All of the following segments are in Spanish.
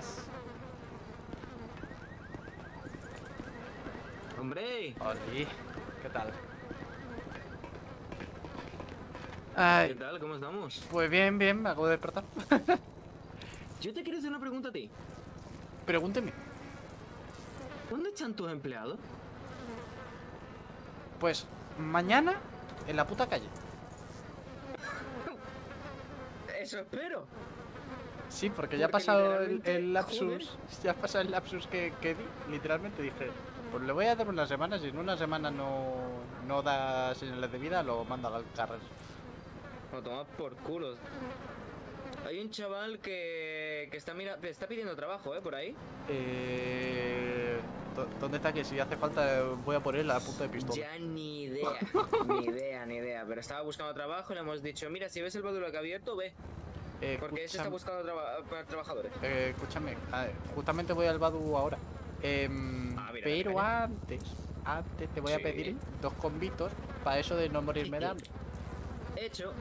buenas. Hombre. Oli, ¿qué tal? ¿Qué Ay, tal? ¿Cómo estamos? pues bien, me acabo de despertar. Yo te quiero hacer una pregunta a ti. Pregúnteme. ¿Cuándo echan tus empleados? Pues mañana en la puta calle. Eso espero. Sí, porque ya ha Porque pasado literalmente, el lapsus. joder. Ya ha pasado el lapsus que di. Literalmente dije, pues le voy a dar unas semanas. Si en una semana no da señales de vida, lo mando al carrer. Lo tomas por culos. Hay un chaval que está pidiendo trabajo, por ahí. ¿Dónde está? Que si hace falta voy a por él a punta de pistola. Ya ni idea, ni idea. Pero estaba buscando trabajo y le hemos dicho, mira, si ves el módulo que ha abierto, ve. Porque ese está buscando trabajadores. Escúchame, justamente voy al Badu ahora. Mira, Pero caña. antes te voy a Sí. pedir 2 convitos para eso de no morirme de hambre. Hecho.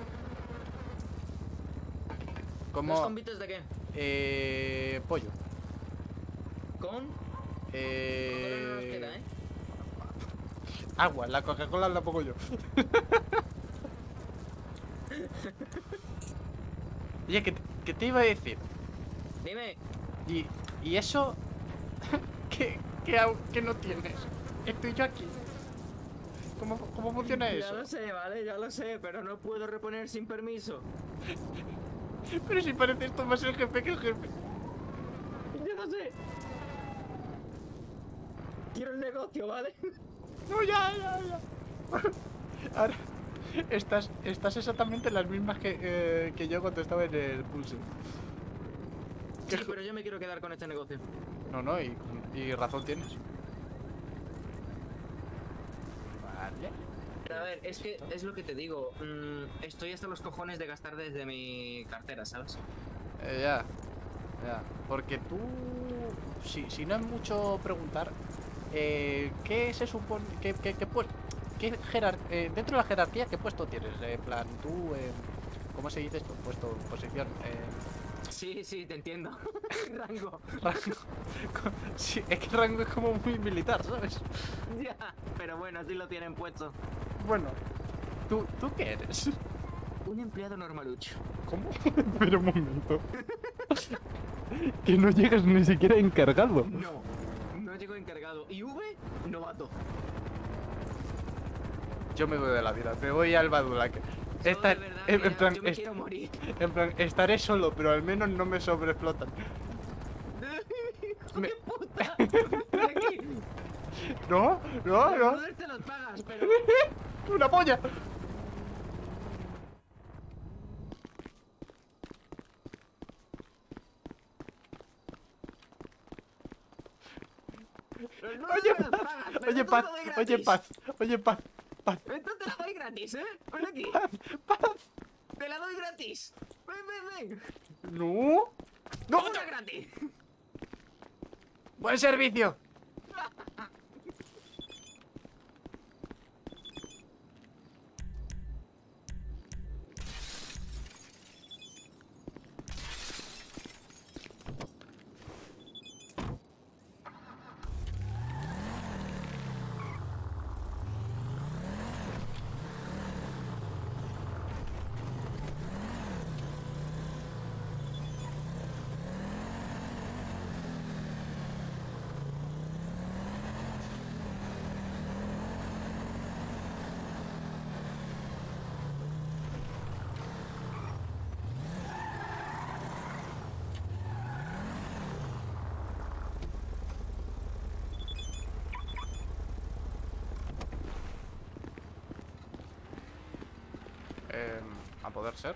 Como ¿Dos convites de qué? pollo. Con Coca-Cola no nos queda, ¿eh? Agua, la Coca-Cola la pongo yo. Oye, ¿qué te iba a decir? Dime. Y eso que no tienes. Estoy yo aquí. ¿Cómo funciona Ya eso? lo sé, vale, ya lo sé, pero no puedo reponer sin permiso. Pero si parece esto más el jefe que el jefe. Ya lo sé. Quiero el negocio, ¿vale? No, ya. Ahora, estás exactamente en las mismas que yo cuando estaba en el pulso. Sí, pero yo me quiero quedar con este negocio. No, y razón tienes. Vale. A ver, es que es lo que te digo. Estoy hasta los cojones de gastar desde mi cartera, ¿sabes? Ya. Porque tú, si no es mucho preguntar, ¿qué se supone? Dentro de la jerarquía, ¿qué puesto tienes? En plan, tú, ¿cómo se dice esto? Puesto, posición. Sí, te entiendo. Rango. Rango. Sí, es que rango es como muy militar, ¿sabes? Ya, pero bueno, así lo tienen puesto. Bueno, ¿tú qué eres? Un empleado normalucho. ¿Cómo? Pero un momento. Que no llegas ni siquiera encargado. No llego encargado. ¿Y V? Novato. Yo me voy de la vida, me voy al Badulac. Yo de verdad que En plan, yo me quiero morir. en plan, estaré solo, pero al menos no me sobreexplotan. ¡Hijo de puta! ¡Ven aquí! No. Los te los pagas, pero... ¡Una polla! Los nudos te los pagas, pero Oye, tú paz, lo doy oye, gratis. paz. Esto te lo doy gratis, ¿eh? Ven aquí. Paz. Te la doy gratis. Ven. No. Una gratis. Buen servicio. A poder ser.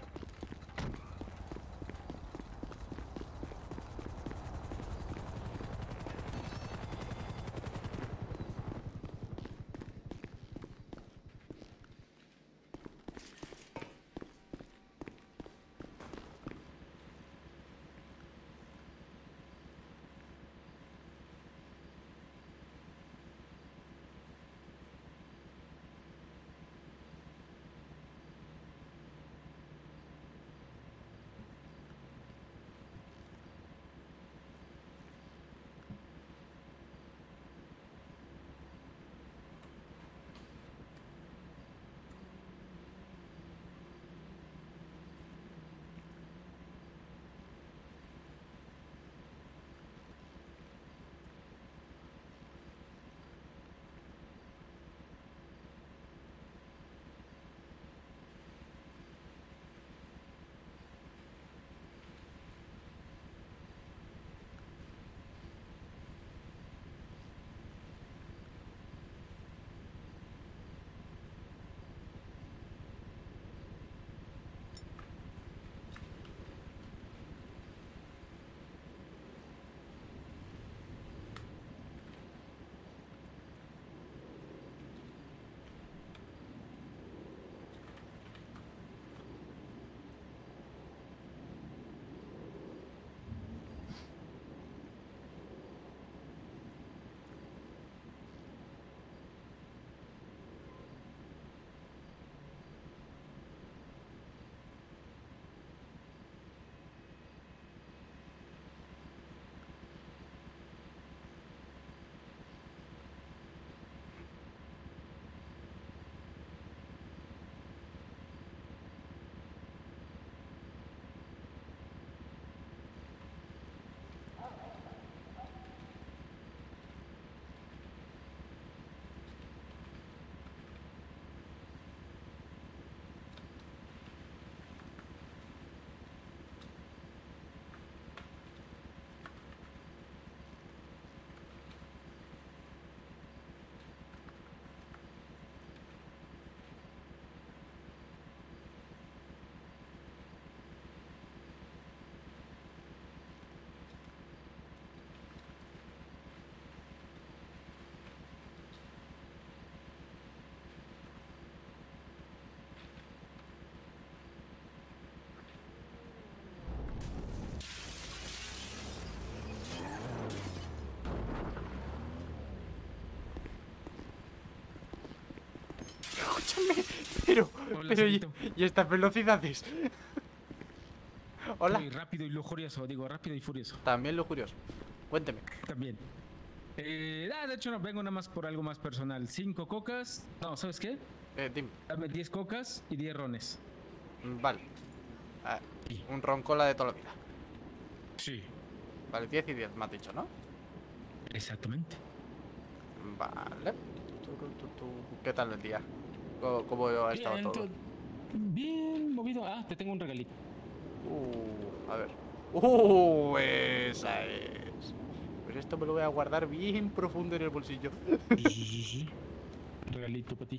escúchame. Pero, Hola, pero, Cerito. ¿y estas velocidades? Hola. Soy rápido y lujurioso, digo, rápido y furioso. También lujurioso. Cuénteme. También. De hecho, no, vengo nada más por algo más personal. 5 cocas. No, ¿sabes qué? Dime. Dame 10 cocas y 10 rones. Vale. Ah, Sí. un roncola de toda la vida. Sí. Vale, 10 y 10 me has dicho, ¿no? Exactamente. Vale. ¿Qué tal el día? ¿Cómo ha estado Bien, todo? bien movido. Ah, te tengo un regalito. A ver. Esa es. Pues esto me lo voy a guardar bien profundo en el bolsillo. Sí. Un regalito para ti.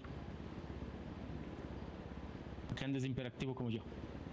Que andes de imperactivo como yo.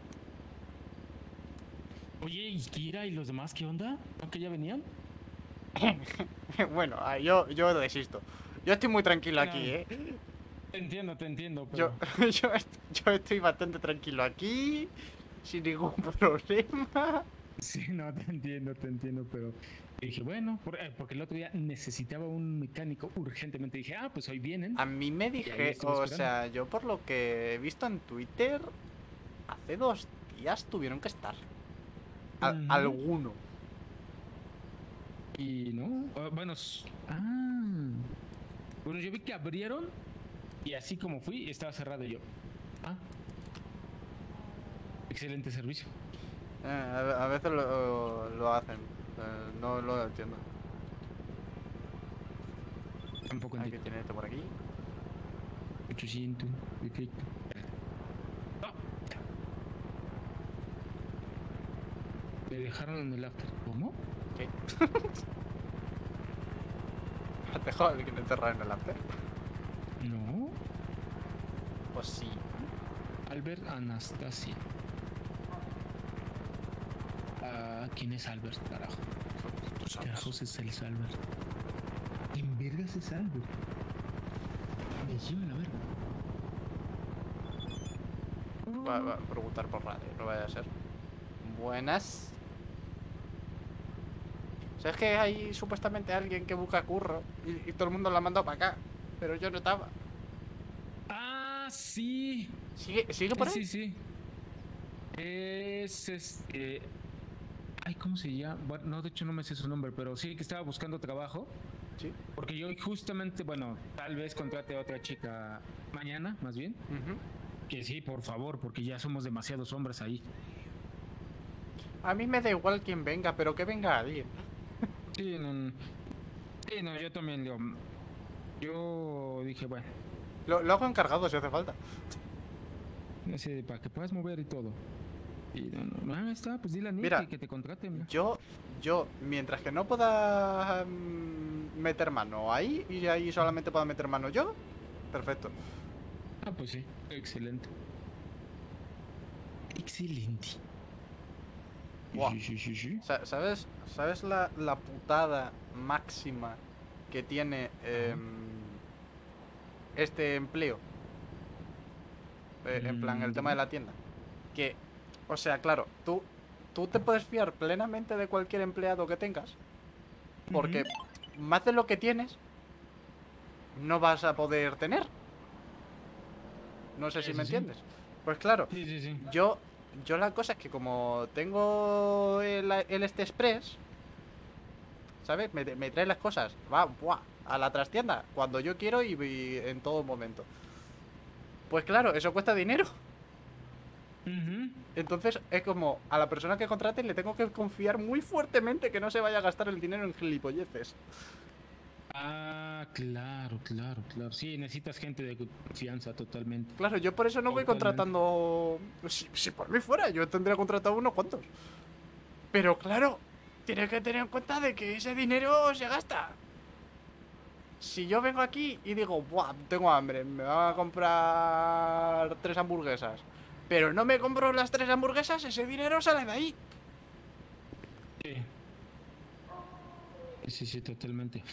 Oye, ¿y Kira y los demás qué onda? ¿No que ya venían? Bueno, yo desisto. Yo estoy muy tranquilo aquí, ¿eh? Te entiendo, Yo, pero... yo estoy bastante tranquilo aquí, sin ningún problema. Sí, no, te entiendo, pero... Dije, bueno, porque el otro día necesitaba un mecánico urgentemente. Dije, pues hoy vienen. A mí me ahí dije, estuve o esperando. sea, yo por lo que he visto en Twitter, hace 2 días tuvieron que estar. Ujú. Alguno. Y no, bueno, bueno, yo vi que abrieron y así como fui, estaba cerrado y yo. Excelente servicio. A veces lo hacen. No lo entiendo. Tampoco Hay que entiendo. tener esto por aquí. 800, perfecto. Me dejaron en el after. ¿Cómo? ¿Qué? ¿Has dejado a alguien encerrado en el after? No. Pues sí. Albert Anastasia. ¿Quién es Albert, carajo? Tú sabes. Carajos es el Albert. ¿Quién vergas es Albert? Me lleva la verga. Va a preguntar por radio, no vaya a ser. Buenas. ¿Sabes que hay supuestamente alguien que busca curro y todo el mundo la ha mandado para acá? Pero yo no estaba. Sí. ¿Sigue por ahí? Sí. Es Ay, ¿cómo se llama? Bueno, no, de hecho no me sé su nombre, pero sí que estaba buscando trabajo. Sí. Porque yo justamente, bueno, tal vez contrate a otra chica mañana, más bien. Ujú. Que sí, por favor, porque ya somos demasiados hombres ahí. A mí me da igual quién venga, pero que venga alguien. Sí, no, yo también digo. Yo dije, bueno, Lo hago encargado si hace falta. no sé, para que puedas mover y todo. Y no, está, pues dile a Nick Mira, que te contraten. Yo, mientras que no pueda meter mano ahí y ahí solamente pueda meter mano yo, perfecto. Pues sí, excelente. Excelente. Buah. Sí. ¿Sabes la putada máxima que tiene este empleo? En plan, el tema de la tienda. Que, o sea, claro, tú te puedes fiar plenamente de cualquier empleado que tengas. Porque más de lo que tienes, no vas a poder tener. No sé si me entiendes. Pues claro, Sí. yo la cosa es que como tengo el este express, ¿sabes? Me trae las cosas, buah, a la trastienda, cuando yo quiero y en todo momento. Pues claro, eso cuesta dinero. Entonces es como a la persona que contrate le tengo que confiar muy fuertemente que no se vaya a gastar el dinero en gilipolleces. Claro. Sí, necesitas gente de confianza totalmente. Claro, yo por eso no voy contratando. Si por mí fuera, yo tendría contratado unos cuantos. Pero claro, tienes que tener en cuenta de que ese dinero se gasta. Si yo vengo aquí y digo, buah, tengo hambre, me van a comprar 3 hamburguesas, pero no me compro las 3 hamburguesas, ese dinero sale de ahí. Sí, totalmente.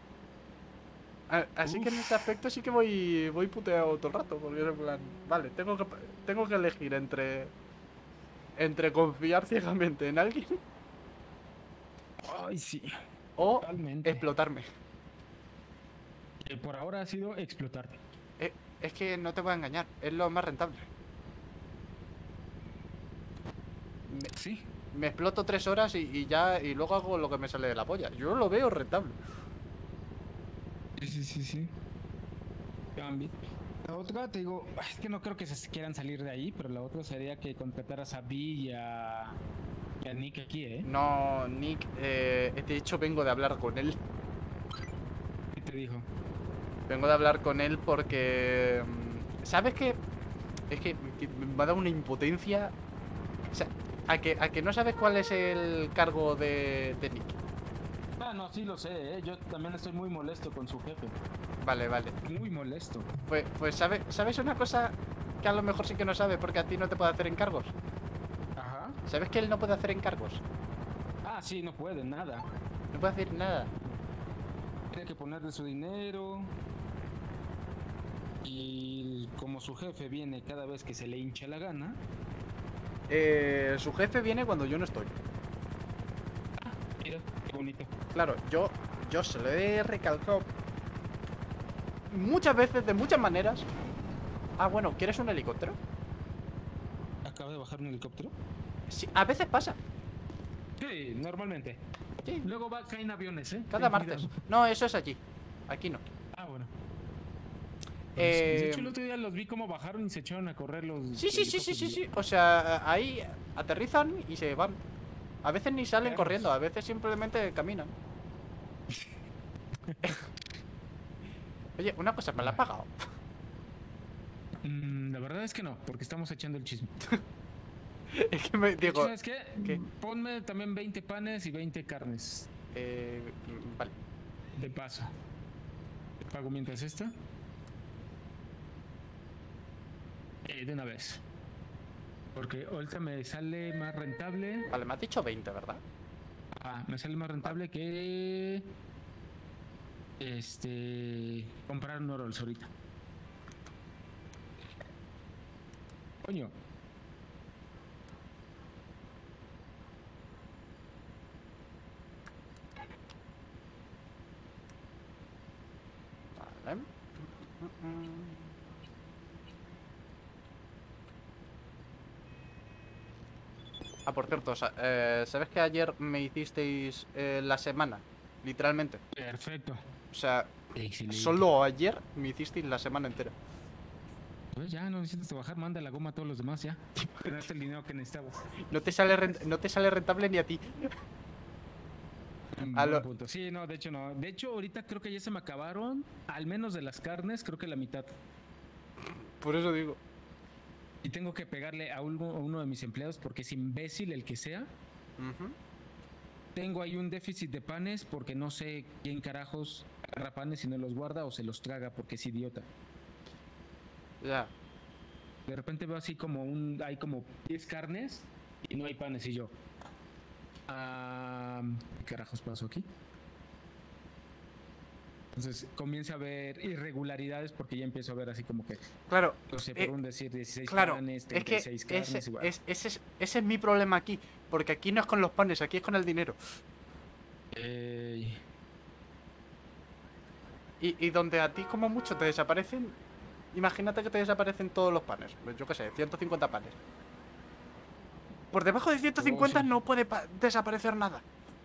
Así que en ese aspecto sí que voy puteado todo el rato, porque es en plan, vale, tengo que elegir entre confiar ciegamente en alguien Ay, sí. o Totalmente. explotarme. Por ahora ha sido explotarte. es que no te voy a engañar, es lo más rentable. Sí. Me exploto 3 horas y ya, y luego hago lo que me sale de la polla. Yo lo veo rentable. Sí. Cambio. La otra, te digo, es que no creo que se quieran salir de ahí, pero la otra sería que contrataras a Vi y a Nick aquí, ¿eh? No, Nick, de hecho vengo de hablar con él. ¿Qué te dijo? Vengo de hablar con él porque... ¿Sabes qué? Es que me ha dado una impotencia. O sea, a que no sabes cuál es el cargo de Nick. Ah, no, sí lo sé, ¿eh? Yo también estoy muy molesto con su jefe. Vale. Muy molesto. Pues ¿sabes una cosa que a lo mejor sí que no sabe porque a ti no te puede hacer encargos? Ajá. ¿Sabes que él no puede hacer encargos? Ah, sí, no puede, nada. No puede hacer nada. Tiene que poner de su dinero. Y como su jefe viene cada vez que se le hincha la gana. Su jefe viene cuando yo no estoy. Mira, qué bonito. Claro, yo se lo he recalcado muchas veces, de muchas maneras. Ah, bueno, ¿quieres un helicóptero? ¿Acaba de bajar un helicóptero? Sí, a veces pasa. Sí, normalmente. Sí, Luego caen aviones, ¿eh? cada Ten martes. cuidado. No, eso es allí. Aquí no. Ah, bueno. Pues, de hecho, el Eh, otro día los vi como bajaron y se echaron a correr los... sí. helicópteros. O sea, ahí aterrizan y se van. A veces ni salen Perros. corriendo, a veces simplemente caminan. Oye, una cosa, ¿me la has pagado? La verdad es que no, porque estamos echando el chisme. Es que me De hecho, digo... ¿sabes qué? ¿qué? Ponme también 20 panes y 20 carnes. Vale. De paso. Te pago mientras esta. De una vez. Porque ahorita me sale más rentable. Vale, me has dicho 20, ¿verdad? Ah, me sale más rentable que... comprar un Orols ahorita. Coño. Vale. Ah, por cierto, ¿sabes que ayer me hicisteis la semana? Literalmente. Perfecto. O sea, Excelente. solo ayer me hicisteis la semana entera. Pues ya, no necesitas trabajar, manda la goma a todos los demás, ya. Te das el dinero que necesitabas. No te sale rentable ni a ti. A Buen lo- punto. Sí, no, de hecho no. De hecho, ahorita creo que ya se me acabaron, al menos de las carnes, creo que la mitad. Por eso digo. Y tengo que pegarle a uno de mis empleados porque es imbécil el que sea. Ujú. Tengo ahí un déficit de panes porque no sé quién carajos agarra panes y no los guarda o se los traga porque es idiota. Ya. De repente veo así como hay como 10 carnes y no hay panes y yo. ¿Qué carajos pasó aquí? Entonces comienza a haber irregularidades porque ya empiezo a ver así como que, Claro. no sé, por un decir 16 Claro, panes, es que 36 carnes, igual. ese es mi problema aquí. Porque aquí no es con los panes, aquí es con el dinero. Y donde a ti como mucho te desaparecen. Imagínate que te desaparecen todos los panes. Pues yo qué sé, 150 panes. Por debajo de 150 sí. no puede desaparecer nada.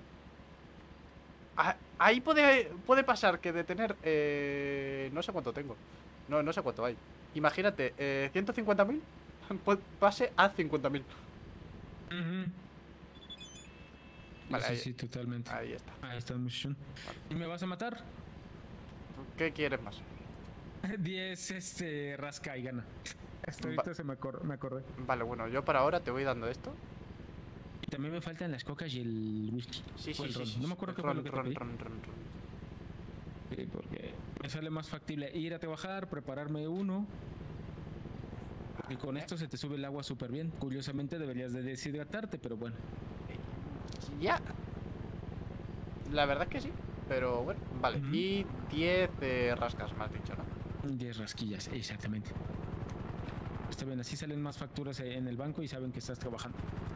Ahí puede pasar que de tener... no sé cuánto tengo. No sé cuánto hay. Imagínate, 150.000 pase a 50.000. Ujú. Vale, Sí, ahí, sí, totalmente. ahí está. Ahí está, muchachón. ¿Y me vas a matar? ¿Qué quieres más? 10 rasca y gana. Hasta Va- ahorita me acordé. Vale, bueno, yo para ahora te voy dando esto. Y también me faltan las cocas y el whisky. Sí, O sí, el sí, ron. sí. No me acuerdo qué fue lo que te pedí. Ron. Sí, porque me sale más factible ir a trabajar, prepararme uno. Y con esto se te sube el agua súper bien. Curiosamente deberías de deshidratarte, pero bueno. Ya. La verdad es que sí. Pero bueno, vale. Ujú. Y 10 rascas, me has dicho, ¿no? 10 rasquillas, exactamente. Está bien, así salen más facturas en el banco y saben que estás trabajando.